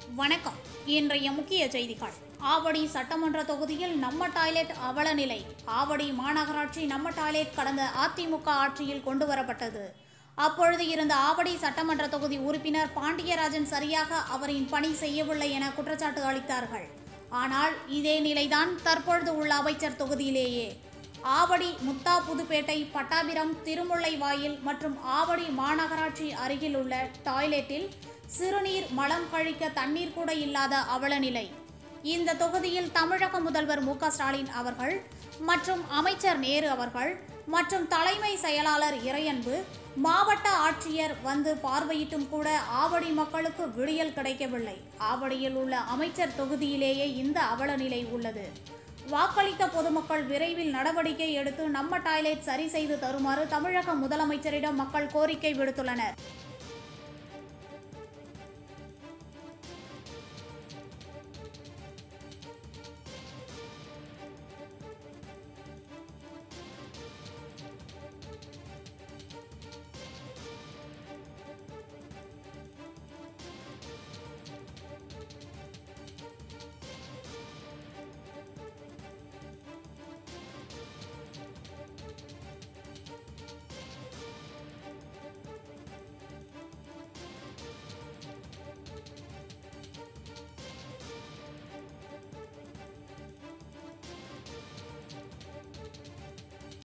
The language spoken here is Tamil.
வணக்கம். இன்றைய முக்கிய செய்திகள். ஆவடி சட்டமன்ற தொகுதியில் நம்ம டாய்லெட் அவல நிலை. ஆவடி மாநகராட்சி நம்ம டாய்லெட் கடந்த அதிமுக ஆட்சியில் கொண்டுவரப்பட்டது. அப்பொழுது இருந்த ஆவடி சட்டமன்ற தொகுதி உறுப்பினர் பாண்டியராஜன் சரியாக அவரின் பணி செய்யவில்லை என குற்றச்சாட்டு அளித்தார்கள். ஆனால் இதே நிலைதான் தற்பொழுது உள்ள அமைச்சர் தொகுதியிலேயே. ஆவடி, முத்தா புதுப்பேட்டை, பட்டாபிரம், திருமுல்லைவாயில் மற்றும் ஆவடி மாநகராட்சி அருகில் உள்ள டாய்லெட்டில் சிறுநீர், மலம் கழிக்க தண்ணீர் கூட இல்லாத அவலநிலை. இந்த தொகுதியில் தமிழக முதல்வர் மு.க.ஸ்டாலின் அவர்கள் மற்றும் அமைச்சர் நேரு அவர்கள் மற்றும் தலைமை செயலாளர் இறையன்பு, மாவட்ட ஆட்சியர் வந்து பார்வையிட்டும் கூட ஆவடி மக்களுக்கு விடியல் கிடைக்கவில்லை. ஆவடியில் உள்ள அமைச்சர் தொகுதியிலேயே இந்த அவலநிலை உள்ளது. வாக்களித்த பொதுமக்கள் விரைவில் நடவடிக்கை எடுத்து நம்ம டாய்லெட் சரி செய்து தருமாறு தமிழக முதலமைச்சரிடம் மக்கள் கோரிக்கை விடுத்துள்ளனர்.